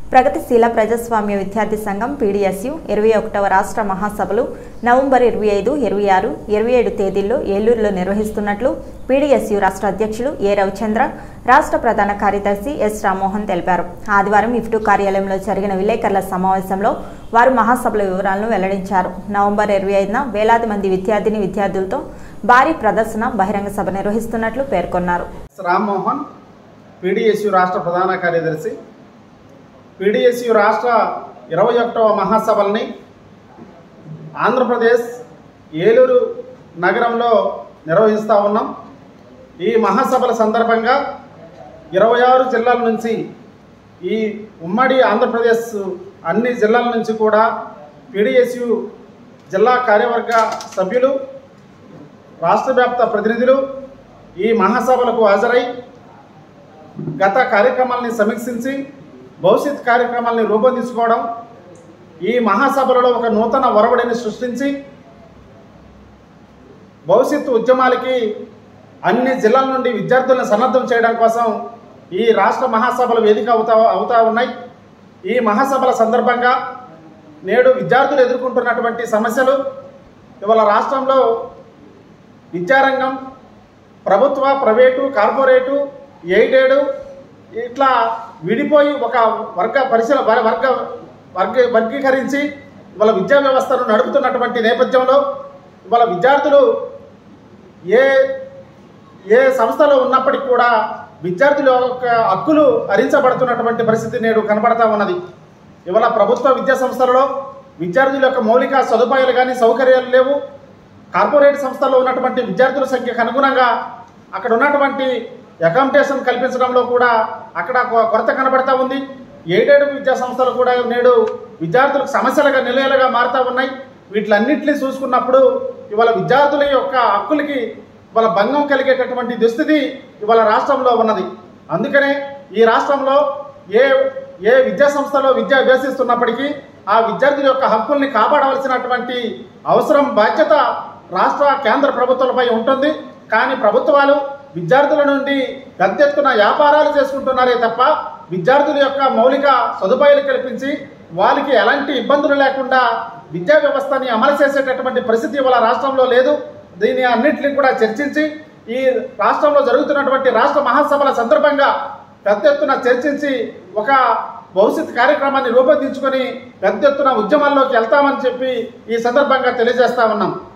ప్రగతిశీల ప్రజాస్వామ్య విద్యార్థి సంఘం పీడీఎస్యు 21వ రాష్ట్ర మహాసభలు నవంబర్ 25, 26, 27 తేదీల్లో ఏలూరులో నిర్వహిస్తున్నట్లు పీడీఎస్యు రాష్ట్ర అధ్యక్షులు ఏ రవిచంద్ర, రాష్ట్ర ప్రధాన కార్యదర్శి ఎస్ రామ్మోహన్ తెలిపారు. ఆదివారం ఇఫ్టు కార్యాలయంలో జరిగిన విలేకరుల సమావేశంలో వారు మహాసభల వివరాలను వెల్లడించారు. నవంబర్ 25న వేలాది మంది విద్యార్థులతో భారీ ప్రదర్శన బహిరంగ సభ నిర్వహిస్తున్నట్లు పేర్కొన్నారు. రామ్మోహన్, పీడీఎస్యు రాష్ట్ర ప్రధాన కార్యదర్శి. పీడీఎస్యు రాష్ట్ర 21వ మహాసభల్ని ఆంధ్రప్రదేశ్ ఏలూరు నగరంలో నిర్వహిస్తూ ఉన్నాం. ఈ మహాసభల సందర్భంగా 26 జిల్లాల నుంచి, ఈ ఉమ్మడి ఆంధ్రప్రదేశ్ అన్ని జిల్లాల నుంచి కూడా పీడీఎస్యు జిల్లా కార్యవర్గ సభ్యులు, రాష్ట్ర వ్యాప్త ప్రతినిధులు ఈ మహాసభలకు హాజరై గత కార్యక్రమాలని సమీక్షించి భవిష్యత్ కార్యక్రమాలని రూపొందించుకోవడం, ఈ మహాసభలలో ఒక నూతన ఒరవడిని సృష్టించి భవిష్యత్తు ఉద్యమాలకి అన్ని జిల్లాల నుండి విద్యార్థులను సన్నద్ధం చేయడం కోసం ఈ రాష్ట్ర మహాసభలు వేదిక అవుతా ఉన్నాయి. ఈ మహాసభల సందర్భంగా నేడు విద్యార్థులు ఎదుర్కొంటున్నటువంటి సమస్యలు, ఇవాళ రాష్ట్రంలో విద్యారంగం ప్రభుత్వ, ప్రైవేటు, కార్పొరేటు, ఎయిడెడ్ ఇట్లా విడిపోయి ఒక వర్గీకరించి ఇవాళ విద్యా వ్యవస్థను నడుపుతున్నటువంటి నేపథ్యంలో ఇవాళ విద్యార్థులు ఏ సంస్థలో ఉన్నప్పటికీ కూడా విద్యార్థుల యొక్క హక్కులు హరించబడుతున్నటువంటి పరిస్థితి నేడు కనబడతా ఉన్నది. ఇవాళ ప్రభుత్వ విద్యా సంస్థలలో విద్యార్థుల యొక్క మౌలిక సదుపాయాలు కానీ సౌకర్యాలు లేవు. కార్పొరేట్ సంస్థల్లో ఉన్నటువంటి విద్యార్థుల సంఖ్యకు అనుగుణంగా అక్కడ ఉన్నటువంటి అకామిడేషన్ కల్పించడంలో కూడా అక్కడ కొరత కనబడతా ఉంది. ఎయిడెడ్ విద్యా సంస్థలు కూడా నేడు విద్యార్థులకు సమస్యలుగా నిలయలుగా మారుతూ ఉన్నాయి. వీటిలన్నింటినీ చూసుకున్నప్పుడు ఇవాళ విద్యార్థుల యొక్క హక్కులకి ఇవాళ భంగం కలిగేటటువంటి దుస్థితి ఇవాళ రాష్ట్రంలో ఉన్నది. అందుకనే ఈ రాష్ట్రంలో ఏ విద్యా సంస్థలో విద్య అభ్యసిస్తున్నప్పటికీ ఆ విద్యార్థుల యొక్క హక్కుల్ని కాపాడవలసినటువంటి అవసరం, బాధ్యత రాష్ట్ర, కేంద్ర ప్రభుత్వాలపై ఉంటుంది. కానీ ప్రభుత్వాలు విద్యార్థుల నుండి పెద్ద ఎత్తున వ్యాపారాలు చేసుకుంటున్నారే తప్ప విద్యార్థుల యొక్క మౌలిక సదుపాయాలు కల్పించి వాళ్ళకి ఎలాంటి ఇబ్బందులు లేకుండా విద్యా వ్యవస్థని అమలు చేసేటటువంటి పరిస్థితి ఇవాళ రాష్ట్రంలో లేదు. దీని అన్నింటినీ కూడా చర్చించి ఈ రాష్ట్రంలో జరుగుతున్నటువంటి రాష్ట్ర మహాసభల సందర్భంగా పెద్ద ఎత్తున చర్చించి ఒక భవిష్యత్ కార్యక్రమాన్ని రూపొందించుకొని పెద్ద ఎత్తున ఉద్యమాల్లోకి వెళ్తామని చెప్పి ఈ సందర్భంగా తెలియజేస్తా ఉన్నాం.